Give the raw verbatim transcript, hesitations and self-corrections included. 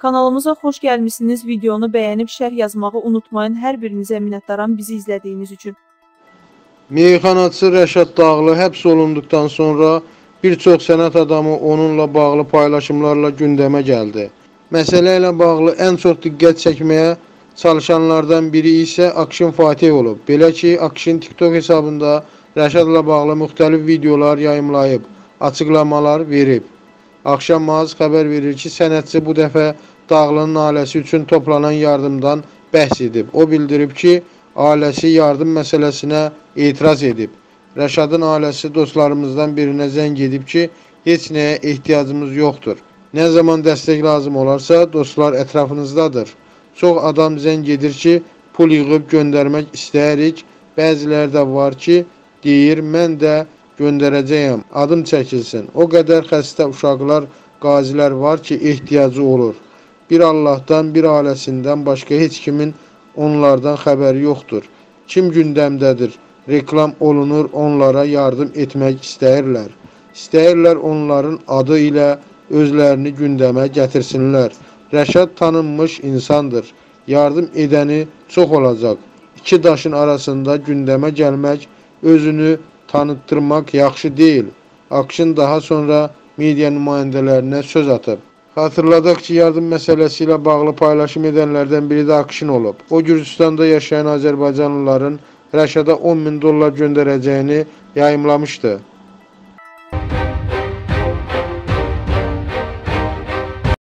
Kanalımıza xoş gəlmişsiniz. Videonu bəyənib şərh yazmağı unutmayın. Hər birinizə minnətdaram bizi izlədiyiniz üçün. Meyxanaçı Rəşad Dağlı həbs olunduqdan sonra bir çox sənət adamı onunla bağlı paylaşımlarla gündəmə gəldi. Məsələ ilə bağlı ən çox diqqət çəkməyə çalışanlardan biri isə Akşin Fatih olub. Belə ki, Akşin TikTok hesabında Rəşadla bağlı müxtəlif videolar yayımlayıb, açıqlamalar verib. Axşamaz xəbər verir ki, sənətçi bu dəfə Dağlının ailəsi üçün toplanan yardımdan bəhs edib. O bildirib ki, ailəsi yardım məsələsinə etiraz edib. Rəşadın ailəsi dostlarımızdan birinə zəng edib ki, heç nəyə ehtiyacımız yoxdur. Nə zaman dəstək lazım olarsa, dostlar ətrafınızdadır. Çox adam zəng edir ki, pul yığıb göndərmək istəyirik. Bəziləri də var ki, deyir, mən də göndərəcəyəm, adım çəkilsin. O qədər xəstə uşaqlar, qazilər var ki, ehtiyacı olur. Bir Allahdan, bir ailəsindən başqa heç kimin onlardan xəbəri yoxdur. Kim gündəmdədir, reklam olunur, onlara yardım etmək istəyirlər. İstəyirlər onların adı ilə özlərini gündəmə gətirsinlər. Rəşad tanınmış insandır. Yardım edəni çox olacaq. İki daşın arasında gündəmə gəlmək, özünü tanıtdırmaq yaxşı deyil. Akşin daha sonra media nümayəndələrinə söz atıb. Xatırladaq ki, yardım məsələsi ilə bağlı paylaşım edənlərdən biri də Akşin olub. O, Gürcüstanda yaşayan Azərbaycanlıların Rəşada on min dollar göndərəcəyini yayımlamışdı.